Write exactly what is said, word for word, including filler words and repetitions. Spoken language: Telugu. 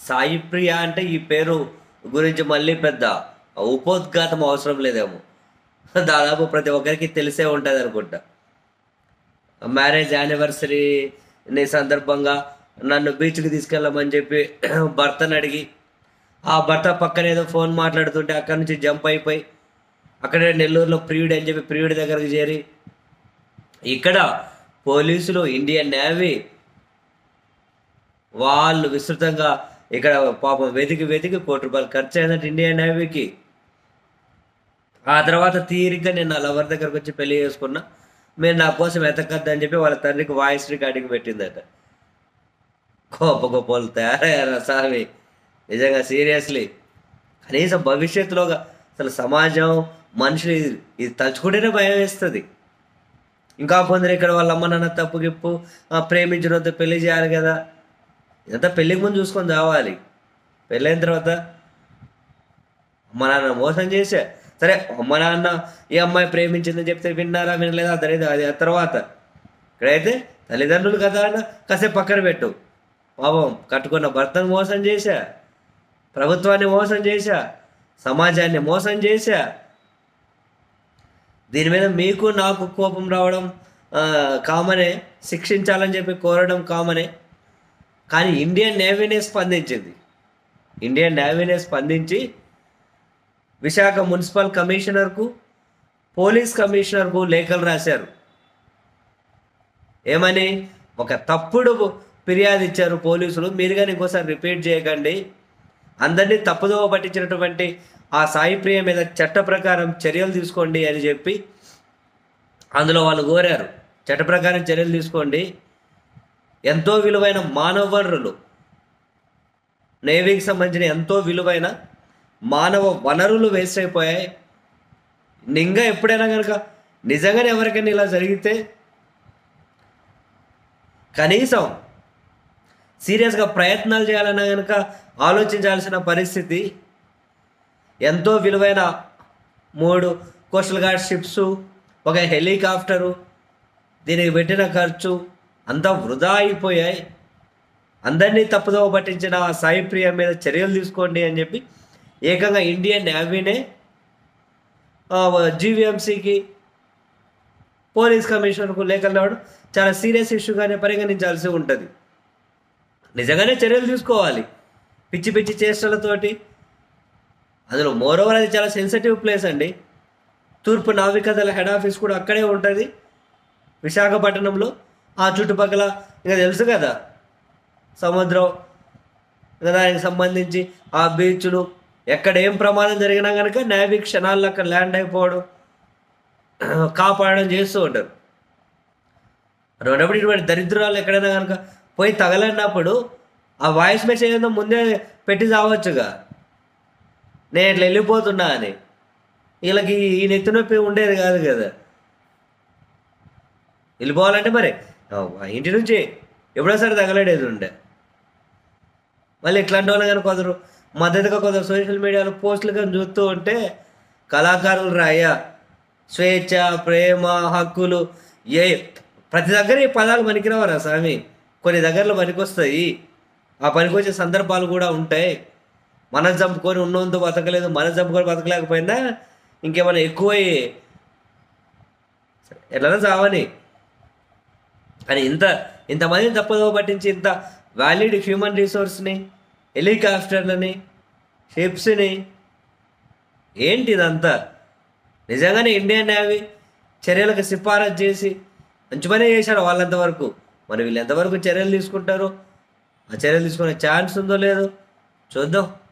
సాయి ప్రియ అంటే ఈ పేరు గురించి మళ్ళీ పెద్ద ఉపోద్ఘాతం అవసరం లేదేమో. దాదాపు ప్రతి ఒక్కరికి తెలిసే ఉంటుంది అనుకుంటా. మ్యారేజ్ యానివర్సరీని సందర్భంగా నన్ను బీచ్కి తీసుకెళ్ళమని చెప్పి భర్తను అడిగి, ఆ భర్త పక్కన ఏదో ఫోన్ మాట్లాడుతుంటే అక్కడి నుంచి జంప్ అయిపోయి అక్కడే నెల్లూరులో ప్రియుడు అని చెప్పి ప్రియుడి దగ్గరికి చేరి, ఇక్కడ పోలీసులు, ఇండియన్ నేవీ వాళ్ళు విస్తృతంగా ఇక్కడ పాపం వెతికి వెతికి కోటి రూపాయలు ఖర్చు అయినట్టు ఇండియన్ నేవీకి. ఆ తర్వాత తీరిగ్గా నేను నా లవర్ దగ్గరకు వచ్చి పెళ్లి చేసుకున్నా, మీరు నా కోసం ఎతకద్దని చెప్పి వాళ్ళ తండ్రికి వాయిస్ రికార్డింగ్ పెట్టిందట. గొప్ప గొప్ప వాళ్ళు తయారయ్యారా స్వామి, నిజంగా సీరియస్లీ. కనీసం భవిష్యత్తులోగా అసలు సమాజం, మనుషులు ఇది ఇది తలుచుకుంటేనే భయం వేస్తుంది. ఇంకా కొందరు ఇక్కడ వాళ్ళ అమ్మ నాన్న తప్పు గిప్పు ప్రేమించడంతో పెళ్లి చేయాలి కదా, ఇదంతా పెళ్ళికి ముందు చూసుకొని రావాలి. పెళ్ళైన తర్వాత అమ్మ నాన్న మోసం చేసా సరే, అమ్మ నాన్న ఏ అమ్మాయి ప్రేమించిందని చెప్తే విన్నారా వినలేదా తెలియదు, అది ఆ తర్వాత. ఇక్కడైతే తల్లిదండ్రులు కదా అన్న కాసేపు పక్కన పెట్టు, పాపం కట్టుకున్న భర్తను మోసం చేశా, ప్రభుత్వాన్ని మోసం చేశా, సమాజాన్ని మోసం చేశా. దీని మీద మీకు నాకు కోపం రావడం కామనే, శిక్షించాలని చెప్పి కోరడం కామనే. కానీ ఇండియన్ నేవీనే స్పందించింది. ఇండియన్ నేవీనే స్పందించి విశాఖ మున్సిపల్ కమిషనర్కు, పోలీస్ కమిషనర్కు లేఖలు రాశారు. ఏమని? ఒక తప్పుడు ఫిర్యాదు ఇచ్చారు పోలీసులు, మీరు కానీ ఇంకోసారి రిపీట్ చేయకండి, అందరినీ తప్పుదోవ పట్టించినటువంటి ఆ సాయి ప్రియ మీద చట్ట ప్రకారం చర్యలు తీసుకోండి అని చెప్పి అందులో వాళ్ళు కోరారు. చట్ట ప్రకారం చర్యలు తీసుకోండి. ఎంతో విలువైన మానవ వనరులు, నేవీకి సంబంధించిన ఎంతో విలువైన మానవ వనరులు వేస్ట్ అయిపోయాయి. ఇంకా ఎప్పుడైనా కనుక నిజంగానే ఎవరికైనా ఇలా జరిగితే కనీసం సీరియస్గా ప్రయత్నాలు చేయాలన్నా కనుక ఆలోచించాల్సిన పరిస్థితి. ఎంతో విలువైన మూడు కోస్టల్ గార్డ్ షిప్స్, ఒక హెలికాప్టరు, దీనికి పెట్టిన ఖర్చు అంతా వృధా అయిపోయాయి. అందరినీ తప్పుదోవ పట్టించిన ఆ సాయి ప్రియ మీద చర్యలు తీసుకోండి అని చెప్పి ఏకంగా ఇండియన్ నేవీనే జీవీఎంసీకి, పోలీస్ కమిషనర్కు లేఖలు రావడం చాలా సీరియస్ ఇష్యూగానే పరిగణించాల్సి ఉంటుంది. నిజంగానే చర్యలు తీసుకోవాలి. పిచ్చి పిచ్చి చేష్టలతోటి, అందులో మోరోవర్ అది చాలా సెన్సిటివ్ ప్లేస్ అండి. తూర్పు నావికాదళ హెడ్ ఆఫీస్ కూడా అక్కడే ఉంటుంది విశాఖపట్నంలో. ఆ చుట్టుపక్కల ఇంకా తెలుసు కదా సముద్రం, దానికి సంబంధించి ఆ బీచ్లు, ఎక్కడ ఏం ప్రమాదం జరిగినా కనుక నేవీ క్షణాల్లో అక్కడ ల్యాండ్ అయిపోవడం, కాపాడడం చేస్తూ ఉంటారు. రెండప్పుడు ఇటువంటి దరిద్రాలు ఎక్కడైనా కనుక పోయి తగలన్నప్పుడు ఆ వాయిస్ మెసేజ్ ఏదో ముందే పెట్టి చావచ్చుగా, నేను ఇట్లా వెళ్ళిపోతున్నా అని. వీళ్ళకి ఈ నెత్తి నొప్పి ఉండేది కాదు కదా. వెళ్ళిపోవాలంటే మరి ఇంటి నుంచి ఎప్పుడోసారి తగలడేది ఉండే. మళ్ళీ ఇట్లాంటి వాళ్ళు కానీ కొందరు మద్దతుగా కొందరు సోషల్ మీడియాలో పోస్టులు కానీ చూస్తూ ఉంటే, కళాకారులు రాయ్యా స్వేచ్ఛ, ప్రేమ, హక్కులు, ఏ ప్రతి దగ్గర ఈ పదాలు పనికిరావరా స్వామి. కొన్ని దగ్గరలో పనికొస్తాయి, ఆ పనికొచ్చే సందర్భాలు కూడా ఉంటాయి. మనం చంపుకొని ఉన్నంత బతకలేదు, మనం చంపుకొని బతకలేకపోయినా ఇంకేమైనా ఎక్కువయ్యి ఎట్లన్నా చావని. కానీ ఇంత ఇంతమందిని తప్పుదోవ పట్టించి ఇంత వ్యాలిడ్ హ్యూమన్ రిసోర్స్ని, హెలికాప్టర్లని, షిప్స్ని, ఏంటి ఇదంతా? నిజంగానే ఇండియన్ నేవీ చర్యలకు సిఫారసు చేసి మంచి పనే చేశారు వాళ్ళంతవరకు. మరి వీళ్ళు ఎంతవరకు చర్యలు తీసుకుంటారో, ఆ చర్యలు తీసుకునే ఛాన్స్ ఉందో లేదో చూద్దాం.